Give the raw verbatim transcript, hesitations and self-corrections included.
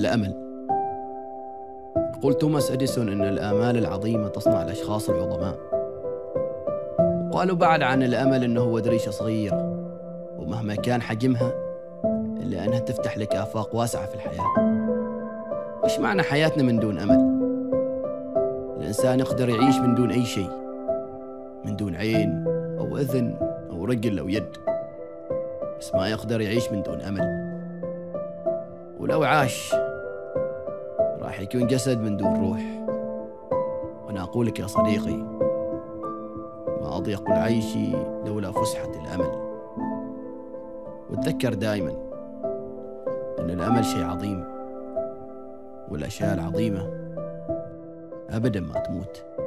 الأمل. يقول توماس إديسون إن الآمال العظيمة تصنع الأشخاص العظماء. وقالوا بعد عن الأمل إنه هو دريشة صغيرة، ومهما كان حجمها إلا أنها تفتح لك آفاق واسعة في الحياة. وش معنى حياتنا من دون أمل؟ الإنسان يقدر يعيش من دون أي شيء، من دون عين أو أذن أو رجل أو يد، بس ما يقدر يعيش من دون أمل. ولو عاش راح يكون جسد من دون روح. وأنا أقول لك يا صديقي، ما أضيق العيش لولا فسحة الأمل. وتذكر دائما أن الأمل شيء عظيم، والأشياء العظيمة أبدا ما تموت.